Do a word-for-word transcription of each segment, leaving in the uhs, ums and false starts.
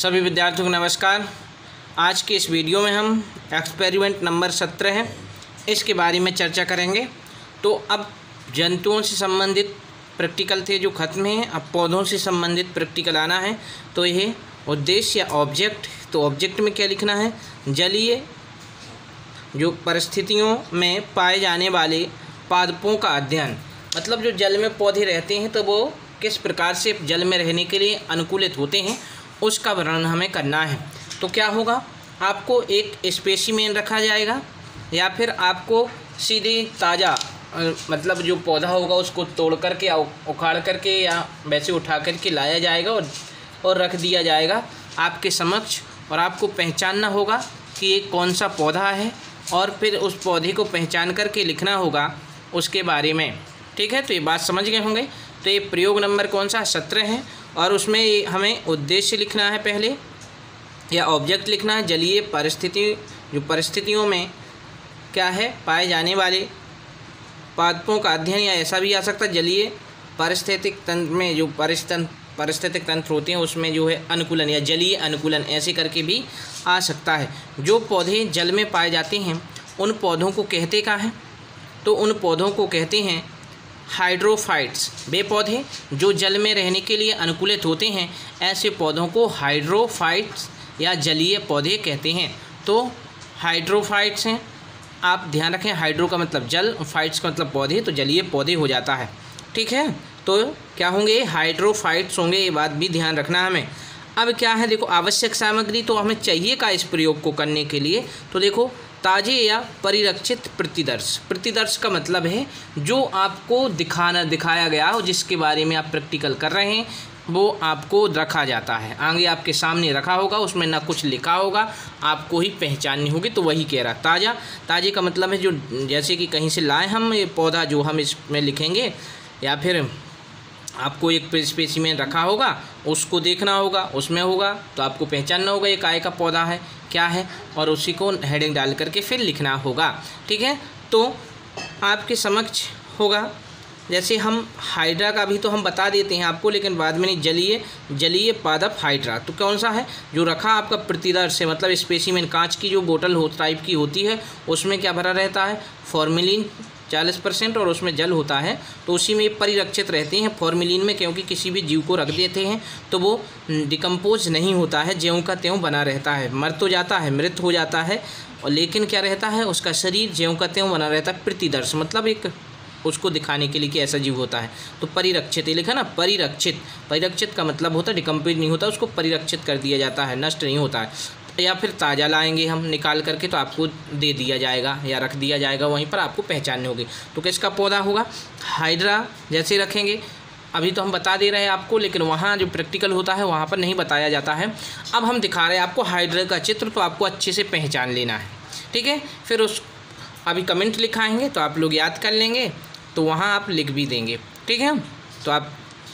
सभी विद्यार्थियों को नमस्कार। आज के इस वीडियो में हम एक्सपेरिमेंट नंबर सत्रह है इसके बारे में चर्चा करेंगे। तो अब जंतुओं से संबंधित प्रैक्टिकल थे जो ख़त्म हैं, अब पौधों से संबंधित प्रैक्टिकल आना है। तो यह उद्देश्य या ऑब्जेक्ट, तो ऑब्जेक्ट में क्या लिखना है, जलीय जो परिस्थितियों में पाए जाने वाले पादपों का अध्ययन। मतलब जो जल में पौधे रहते हैं तो वो किस प्रकार से जल में रहने के लिए अनुकूलित होते हैं उसका वर्णन हमें करना है। तो क्या होगा, आपको एक स्पेसिमेन रखा जाएगा या फिर आपको सीधे ताज़ा मतलब जो पौधा होगा उसको तोड़ करके या उखाड़ करके या वैसे उठा करके लाया जाएगा और और रख दिया जाएगा आपके समक्ष, और आपको पहचानना होगा कि ये कौन सा पौधा है और फिर उस पौधे को पहचान करके लिखना होगा उसके बारे में। ठीक है, तो ये बात समझ गए होंगे। तो ये प्रयोग नंबर कौन सा, सत्रह है, और उसमें हमें उद्देश्य लिखना है पहले या ऑब्जेक्ट लिखना है। जलीय परिस्थिति जो परिस्थितियों में क्या है पाए जाने वाले पादपों का अध्ययन, या ऐसा भी आ सकता है जलीय पारिस्थितिक तंत्र में जो परिस्थित पारिस्थितिक तंत्र होते हैं उसमें जो है अनुकूलन या जलीय अनुकूलन ऐसे करके भी आ सकता है। जो पौधे जल में पाए जाते हैं उन पौधों को कहते क्या हैं, तो उन पौधों को कहते हैं हाइड्रोफाइट्स। वे पौधे जो जल में रहने के लिए अनुकूलित होते हैं ऐसे पौधों को हाइड्रोफाइट्स या जलीय पौधे कहते हैं। तो हाइड्रोफाइट्स हैं, आप ध्यान रखें, हाइड्रो का मतलब जल, फाइट्स का मतलब पौधे, तो जलीय पौधे हो जाता है। ठीक है, तो क्या होंगे, हाइड्रोफाइट्स होंगे, ये बात भी ध्यान रखना हमें। अब क्या है, देखो आवश्यक सामग्री तो हमें चाहिए का इस प्रयोग को करने के लिए, तो देखो ताजे या परिरक्षित प्रतिदर्श। प्रतिदर्श का मतलब है जो आपको दिखाना दिखाया गया हो, जिसके बारे में आप प्रैक्टिकल कर रहे हैं वो आपको रखा जाता है, आगे आपके सामने रखा होगा, उसमें ना कुछ लिखा होगा, आपको ही पहचाननी होगी। तो वही कह रहा ताज़ा। ताजे का मतलब है जो जैसे कि कहीं से लाए हम ये पौधा जो हम इसमें लिखेंगे, या फिर आपको एक स्पेसिमेन रखा होगा उसको देखना होगा, उसमें होगा तो आपको पहचानना होगा ये काय का पौधा है क्या है, और उसी को हेडिंग डाल करके फिर लिखना होगा। ठीक है, तो आपके समक्ष होगा जैसे हम हाइड्रा का भी तो हम बता देते हैं आपको, लेकिन बाद में नहीं, जलीय जलीय पादप हाइड्रा। तो कौन सा है जो रखा आपका प्रतिदर्श से, मतलब स्पेसिमेन कांच की जो बोतल हो टाइप की होती है उसमें क्या भरा रहता है, फॉर्मेलिन चालीस परसेंट, और उसमें जल होता है, तो उसी में परिरक्षित रहते हैं फॉर्मेलिन में, क्योंकि किसी भी जीव को रख देते हैं तो वो डिकम्पोज नहीं होता है, ज्यों का त्यों बना रहता है, मर तो जाता है, मृत हो जाता है, और लेकिन क्या रहता है उसका शरीर ज्यों का त्यों बना रहता है। प्रतिदर्श मतलब एक उसको दिखाने के लिए कि ऐसा जीव होता है। तो परिरक्षित ये लिखा ना, परिरक्षित, परिरक्षित का मतलब होता है डिकम्पोज नहीं होता, उसको परिरक्षित कर दिया जाता है, नष्ट नहीं होता है। या फिर ताज़ा लाएंगे हम निकाल करके तो आपको दे दिया जाएगा या रख दिया जाएगा, वहीं पर आपको पहचानने होगी। तो किसका पौधा होगा, हाइड्रा जैसे रखेंगे। अभी तो हम बता दे रहे हैं आपको, लेकिन वहाँ जो प्रैक्टिकल होता है वहाँ पर नहीं बताया जाता है। अब हम दिखा रहे हैं आपको हाइड्रा का चित्र, तो आपको अच्छे से पहचान लेना है। ठीक है, फिर उस अभी कमेंट लिखाएंगे तो आप लोग याद कर लेंगे, तो वहाँ आप लिख भी देंगे। ठीक है, तो आप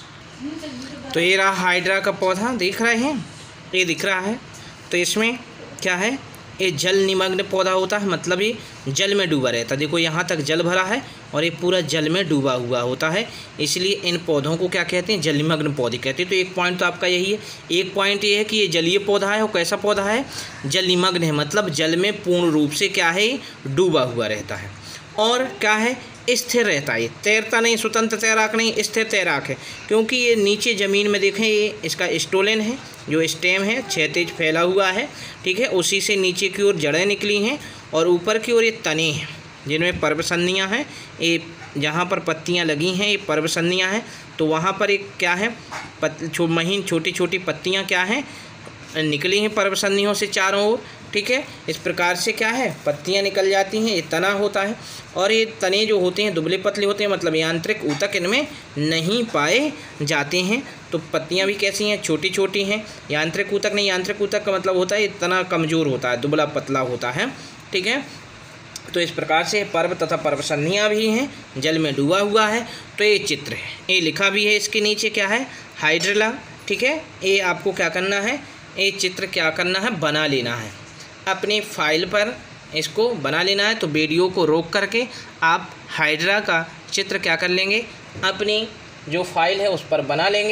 तो ये रहा हाइड्रा का पौधा, देख रहे हैं, ये दिख रहा है। तो इसमें क्या है, ये जल निमग्न पौधा होता है, मतलब ये जल में डूबा रहता है। देखो यहाँ तक जल भरा है और ये पूरा जल में डूबा हुआ होता है, इसलिए इन पौधों को क्या कहते हैं, जल निमग्न पौधे कहते हैं। तो एक पॉइंट तो आपका यही है। एक पॉइंट ये है कि ये जलीय पौधा है, और कैसा पौधा है, जल निमग्न है, मतलब जल में पूर्ण रूप से क्या है, डूबा हुआ रहता है। और क्या है, स्थिर रहता है, तैरता नहीं, स्वतंत्र तैराक नहीं, स्थिर तैराक है, क्योंकि ये नीचे ज़मीन में देखें ये इसका स्टोलेन है, जो स्टेम है क्षैतिज फैला हुआ है। ठीक है, उसी से नीचे की ओर जड़ें निकली हैं और ऊपर की ओर ये तने हैं जिनमें पर्वसन्नियाँ हैं। ये जहाँ पर पत्तियाँ लगी हैं ये पर्वसन्नियाँ हैं, तो वहाँ पर एक क्या है, पत छो, महीन छोटी छोटी पत्तियाँ क्या हैं निकली हैं पर्वसन्नियों से चारों ओर। ठीक है, इस प्रकार से क्या है पत्तियां निकल जाती हैं, ये तना होता है, और ये तने जो होते हैं दुबले पतले होते हैं, मतलब यांत्रिक ऊतक इनमें नहीं पाए जाते हैं। तो पत्तियां भी कैसी हैं, छोटी छोटी हैं, यांत्रिक ऊतक नहीं, यांत्रिक ऊतक का मतलब होता है ये तना कमज़ोर होता है, दुबला पतला होता है। ठीक है, तो इस प्रकार से पर्व तथा पर्वसन्नियाँ भी हैं, जल में डूबा हुआ है। तो ये चित्र है, ये लिखा भी है इसके नीचे क्या है, हाइड्रा। ठीक है, ये आपको क्या करना है, ये चित्र क्या करना है, बना लेना है अपनी फाइल पर, इसको बना लेना है। तो वीडियो को रोक करके आप हाइड्रा का चित्र क्या कर लेंगे, अपनी जो फाइल है उस पर बना लेंगे।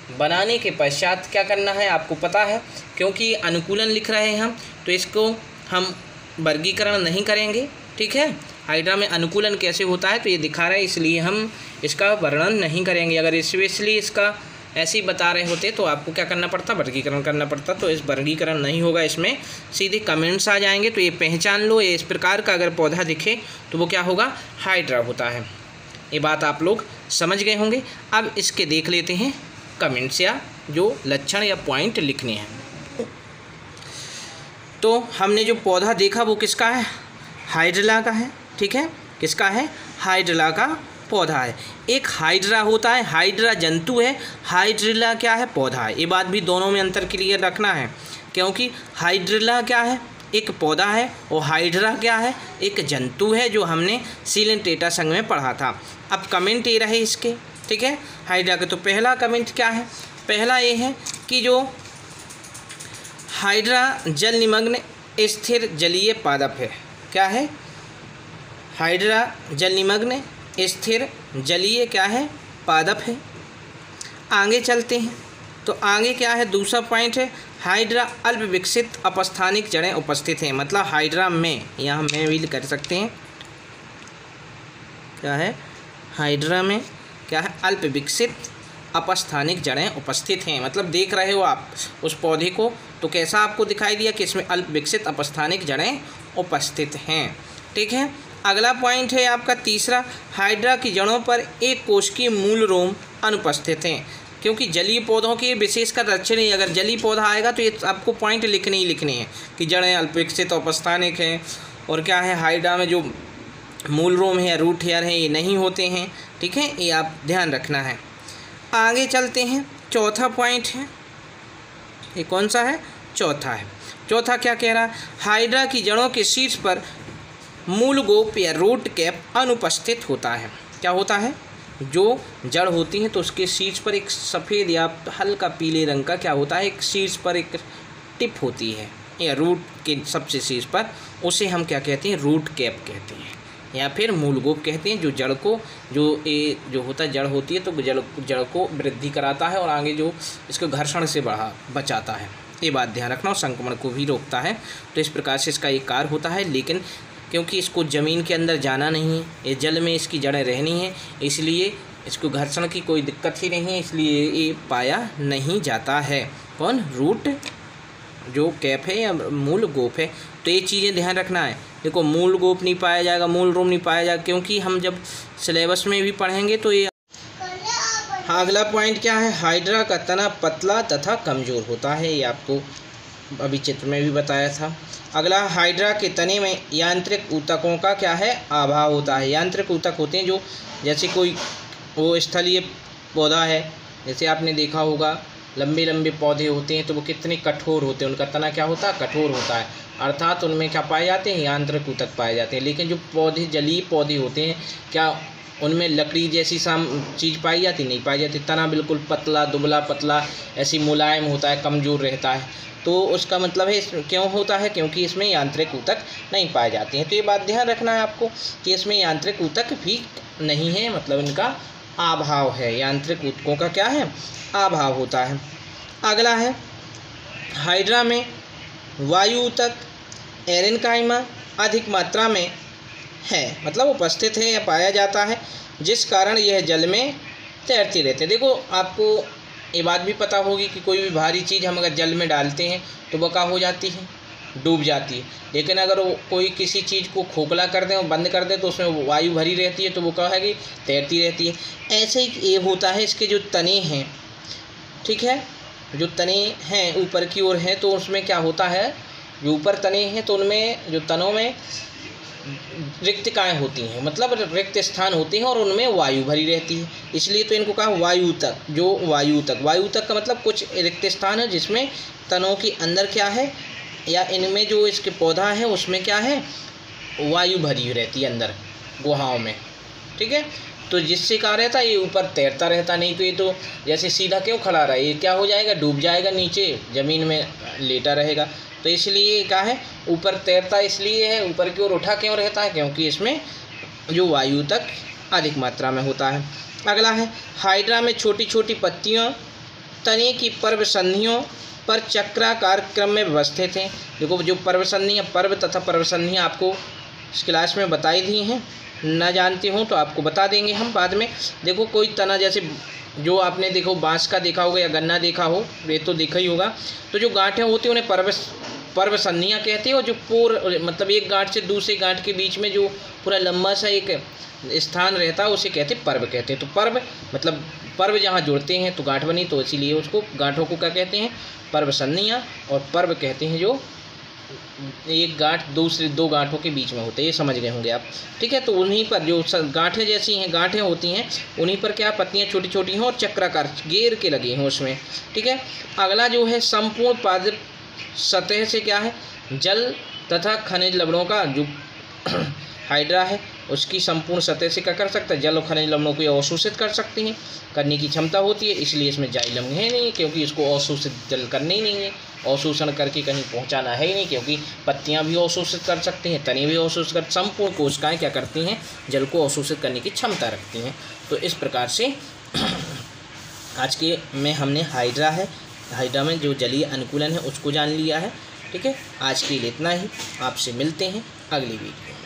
बनाने के पश्चात क्या करना है आपको पता है, क्योंकि अनुकूलन लिख रहे हैं हम तो इसको हम वर्गीकरण नहीं करेंगे। ठीक है, हाइड्रा में अनुकूलन कैसे होता है तो ये दिखा रहा है, इसलिए हम इसका वर्णन नहीं करेंगे। अगर स्पेशली इसका ऐसे ही बता रहे होते तो आपको क्या करना पड़ता, वर्गीकरण करना पड़ता। तो इस वर्गीकरण नहीं होगा, इसमें सीधे कमेंट्स आ जाएंगे। तो ये पहचान लो, ये इस प्रकार का अगर पौधा दिखे तो वो क्या होगा, हाइड्रा होता है। ये बात आप लोग समझ गए होंगे। अब इसके देख लेते हैं कमेंट्स या जो लक्षण या पॉइंट लिखने हैं। तो हमने जो पौधा देखा वो किसका है, हाइड्रिला का है। ठीक है, किसका है, हाइड्रिला का पौधा है। एक हाइड्रा होता है, हाइड्रा जंतु है, हाइड्रिला क्या है, पौधा है। ये बात भी दोनों में अंतर क्लियर रखना है, क्योंकि हाइड्रिला क्या है, एक पौधा है, और हाइड्रा क्या है, एक जंतु है, जो हमने सीलेंटेटा संघ में पढ़ा था। अब कमेंट ये रहे इसके। ठीक है, हाइड्रा के तो पहला कमेंट क्या है, पहला ये है कि जो हाइड्रा जल निमग्न स्थिर जलीय पादप है। क्या है, हाइड्रा जल निमग्न स्थिर जलीय क्या है, पादप है। आगे चलते हैं तो आगे क्या है, दूसरा पॉइंट है, हाइड्रा अल्प विकसित अपस्थानिक जड़ें उपस्थित हैं। मतलब हाइड्रा में, यहाँ में भी कर सकते हैं, क्या है, हाइड्रा में क्या है, अल्प विकसित अपस्थानिक जड़ें उपस्थित हैं। मतलब देख रहे हो आप उस पौधे को तो कैसा आपको दिखाई दिया कि इसमें अल्प विकसित अपस्थानिक जड़ें उपस्थित हैं। ठीक है, अगला पॉइंट है आपका तीसरा, हाइड्रा की जड़ों पर एक कोशिकीय मूल रोम अनुपस्थित हैं। क्योंकि जलीय पौधों की विशेषकर लक्षण है, अगर जलीय पौधा आएगा तो ये आपको पॉइंट लिखने ही लिखने हैं कि जड़ें अल्प विकसित अपस्थानिक हैं, और क्या है, हाइड्रा में जो मूल रोम है, रूट हेयर है, ये नहीं होते हैं। ठीक है, ये आप ध्यान रखना है। आगे चलते हैं, चौथा पॉइंट है, ये कौन सा है, चौथा है। चौथा क्या कह रहा है, हाइड्रा की जड़ों के शीर्ष पर मूल गोप या रूट कैप अनुपस्थित होता है। क्या होता है, जो जड़ होती है तो उसके शीर्ष पर एक सफ़ेद या हल्का पीले रंग का क्या होता है, एक शीर्ष पर एक टिप होती है, या रूट के सबसे शीर्ष पर, उसे हम क्या कहते हैं, रूट कैप कहते हैं, या फिर मूल गोप कहते हैं। जो जड़ को, जो ये जो होता है जड़ होती है तो जड़ जड़ को वृद्धि कराता है और आगे जो इसको घर्षण से बढ़ा बचाता है। ये बात ध्यान रखना, और संक्रमण को भी रोकता है। तो इस प्रकार से इसका एक कार्य होता है। लेकिन क्योंकि इसको ज़मीन के अंदर जाना नहीं है, ये जल में इसकी जड़ें रहनी है, इसलिए इसको घर्षण की कोई दिक्कत ही नहीं है, इसलिए ये पाया नहीं जाता है। कौन, रूट जो कैप है या मूल गोप है। तो ये चीज़ें ध्यान रखना है। देखो, मूल गोप नहीं पाया जाएगा, मूल रोम नहीं पाया जाएगा, क्योंकि हम जब सिलेबस में भी पढ़ेंगे तो ये। हाँ, अगला पॉइंट क्या है, हाइड्रा का तना पतला तथा कमज़ोर होता है। ये आपको अभी चित्र में भी बताया था। अगला, हाइड्रा के तने में यांत्रिक ऊतकों का क्या है, अभाव होता है। यांत्रिक ऊतक होते हैं जो, जैसे कोई वो स्थलीय पौधा है, जैसे आपने देखा होगा लंबे लंबे पौधे होते हैं तो वो कितने कठोर होते हैं, उनका तना क्या होता है, कठोर होता है, अर्थात उनमें क्या पाए जाते हैं, यांत्रिक ऊतक पाए जाते हैं। लेकिन जो पौधे जलीय पौधे होते हैं, क्या उनमें लकड़ी जैसी साम चीज़ पाई जाती, नहीं पाई जाती। तना बिल्कुल पतला दुबला पतला ऐसी मुलायम होता है, कमज़ोर रहता है। तो उसका मतलब है क्यों होता है, क्योंकि इसमें यांत्रिक ऊतक नहीं पाए जाते हैं। तो ये बात ध्यान रखना है आपको कि इसमें यांत्रिक ऊतक भी नहीं है, मतलब इनका अभाव है, यांत्रिक ऊतकों का क्या है, अभाव होता है। अगला है, हाइड्रा में वायु ऊतक एरेनकाइमा अधिक मात्रा में है, मतलब उपस्थित है या पाया जाता है, जिस कारण यह जल में तैरती रहती है। देखो, आपको ये बात भी पता होगी कि कोई भी भारी चीज़ हम अगर जल में डालते हैं तो वह क्या हो जाती है, डूब जाती है। लेकिन अगर वो कोई किसी चीज़ को खोखला कर दें और बंद कर दें तो उसमें वायु भरी रहती है, तो वो क्या है कि तैरती रहती है। ऐसे ही ये होता है, इसके जो तने हैं, ठीक है, जो तने हैं ऊपर की ओर हैं, तो उसमें क्या होता है, जो ऊपर तने हैं तो उनमें जो तनों में रिक्तिकाएँ होती हैं, मतलब रिक्त स्थान होते हैं और उनमें वायु भरी रहती है, इसलिए तो इनको कहा वायु तक। जो वायु तक, वायु तक का मतलब कुछ रिक्त स्थान है जिसमें तनों के अंदर क्या है, या इनमें जो इसके पौधा है उसमें क्या है, वायु भरी रहती है अंदर गुहाओं में। ठीक है, तो जिससे क्या रहता है, ये ऊपर तैरता रहता, नहीं तो ये तो जैसे सीधा क्यों खड़ा रहा है, ये क्या हो जाएगा, डूब जाएगा, नीचे ज़मीन में लेटा रहेगा। तो इसलिए क्या है, ऊपर तैरता इसलिए है, ऊपर की ओर उठा क्यों रहता है, क्योंकि इसमें जो वायु तक अधिक मात्रा में होता है। अगला है, हाइड्रा में छोटी छोटी पत्तियों तने की पर्व संधियों पर चक्राकार क्रम में व्यवस्थित हैं। देखो जो पर्व संधियाँ पर्व तथा पर्व संधियाँ आपको इस क्लास में बताई दी हैं, न जानते हो तो आपको बता देंगे हम बाद में। देखो कोई तना जैसे जो आपने देखो बांस का देखा होगा या गन्ना देखा हो, ये तो देखा ही होगा, तो जो गांठें होती हैं उन्हें पर्व पर्व संधियाँ कहते हैं। और जो पूर मतलब एक गांठ से दूसरे गांठ के बीच में जो पूरा लंबा सा एक स्थान रहता है उसे कहते हैं पर्व कहते हैं। तो पर्व मतलब पर्व जहाँ जुड़ते हैं तो गांठ बनी, तो इसीलिए उसको गांठों को क्या कहते हैं, पर्व संधियाँ। और पर्व कहते हैं जो एक गांठ दूसरे दो गांठों के बीच में होते हैं, ये समझ गए होंगे आप, ठीक है। तो उन्हीं पर जो गांठें जैसी हैं गांठें होती हैं उन्हीं पर क्या पत्तियां छोटी छोटी हैं और चक्राकार घेर के लगी हैं उसमें, ठीक है। अगला जो है संपूर्ण पादप सतह से क्या है, जल तथा खनिज लवणों का जो हाइड्रा है उसकी संपूर्ण सतह से क्या कर सकता है, जल और खनिज लवणों को अवशोषित कर सकती हैं, करने की क्षमता होती है। इसलिए इसमें जाइलम है नहीं, क्योंकि इसको अवशोषित जल करने ही नहीं है, अवशोषण करके कहीं पहुंचाना है ही नहीं, क्योंकि पत्तियां भी अवशोषित कर सकती हैं, तने भी अवशोषित कर, संपूर्ण कोशिकाएं क्या करती हैं, जल को अवशोषित करने की क्षमता रखती हैं। तो इस प्रकार से आज के में हमने हाइड्रा है, हाइड्रा में जो जलीय अनुकूलन है उसको जान लिया है, ठीक है। आज के लिए इतना ही, आपसे मिलते हैं अगली वीडियो।